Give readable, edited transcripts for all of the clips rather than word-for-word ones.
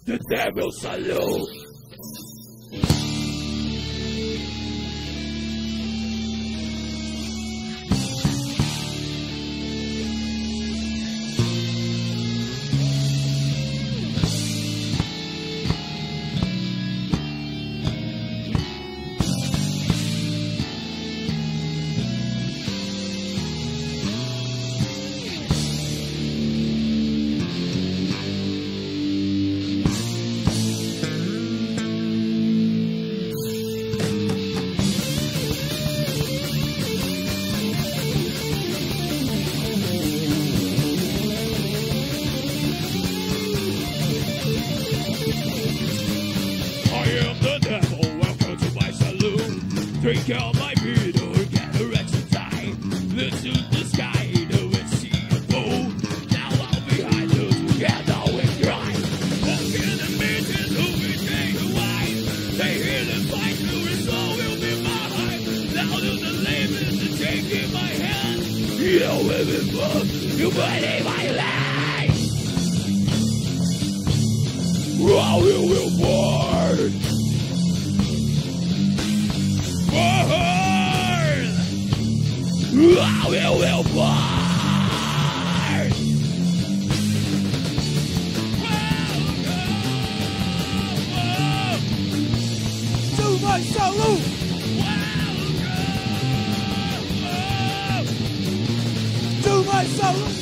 The devil salute. Drink out my beer, get a wretched time. Look to the sky, and see a bow. Now I'll be high together with grind. Walking the beaches, who we take a wine. They hear the fight, who is all will be mine. Now to the labels to take in my hand. You don't live in love, you believe my life. How you will burn. Burn! I will burn! To my salute! To my salute!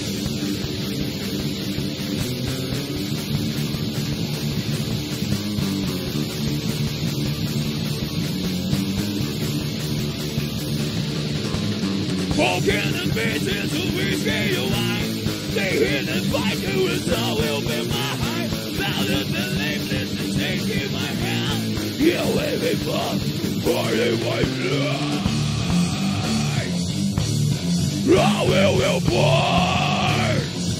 Walking the beaches who we see you wine. They hear the fight, who is all will be mine. Now that the lateness is taking my hand. You will be fun, burning my life. I will burn.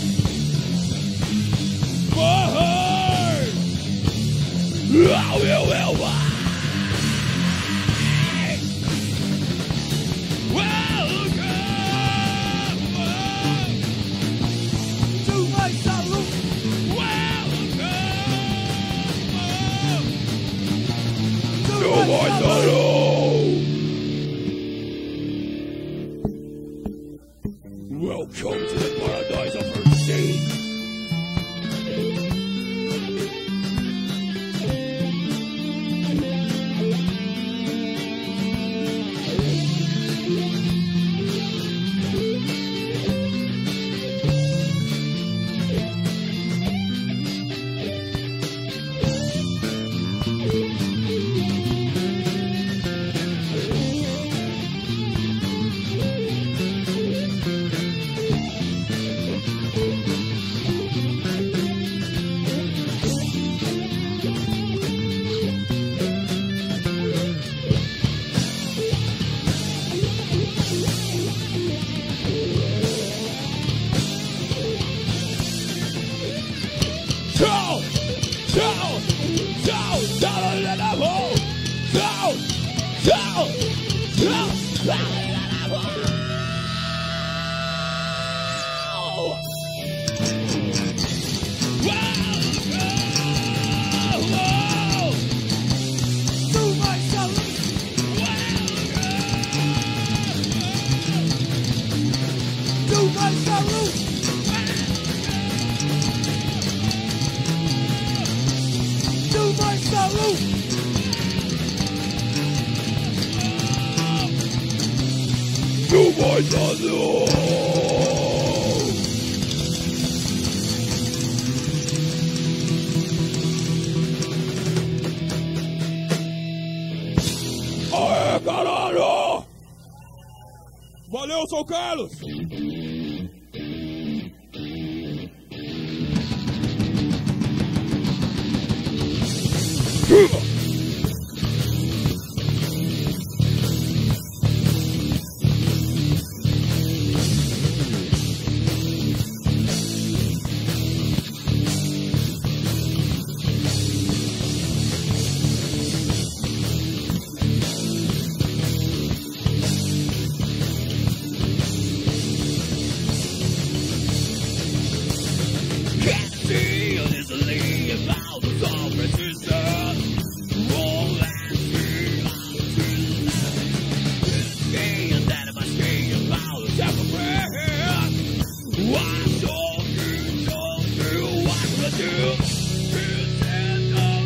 Burn. I will burn. Welcome to the paradise of her sea. Aê, caralho! Valeu, São Carlos! Can't see this about the song. with you. Pretend of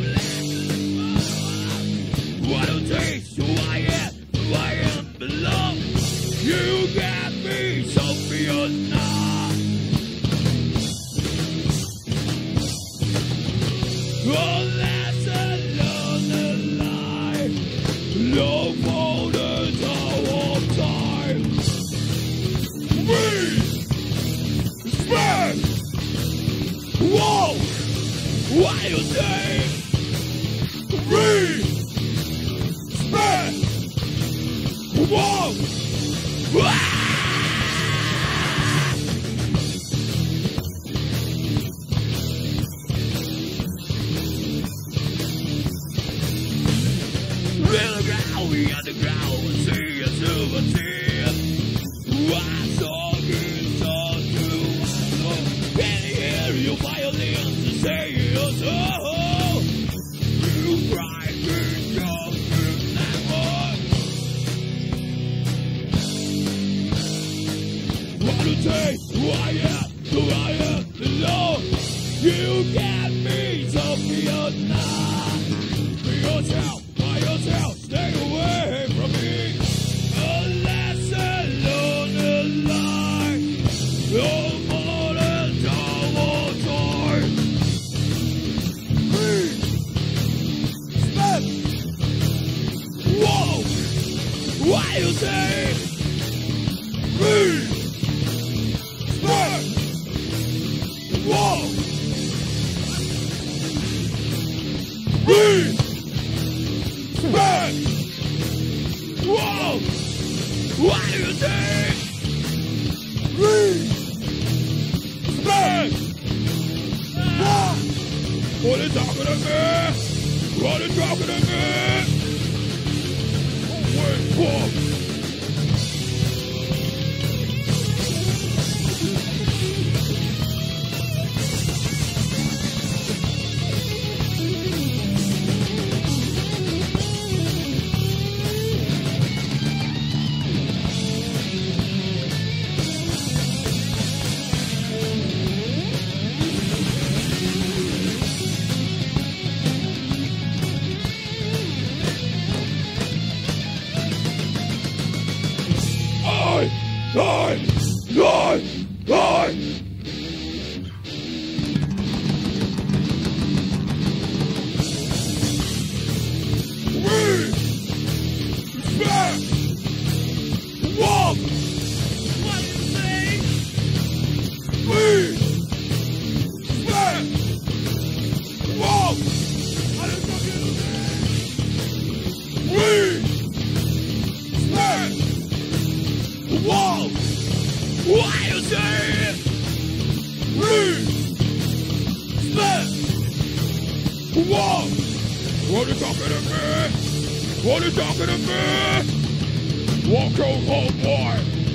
lessons. What a taste who I am below. You got me so beyond now. Oh, that's another lie. No more than all time. Respect. Whoa. What do you say? Respect. Whoa. We underground, we see a silver tip. I saw you talk to us. Can you hear your violins and say your soul? You cry in your never. What to taste who I am alone. You got me so beyond now. Be yourself. Stay away from me, unless alone alive. No more than double time. Respect. Whoa, what do you say? Respect. Whoa. Respect. Whoa! What do you say? Respect! What are you talking to me? What are you talking to me? Wait, whoa! Whoa! What do you say? Respect! Whoa! What are you talking to me? What are you talking to me? Walk your whole boy!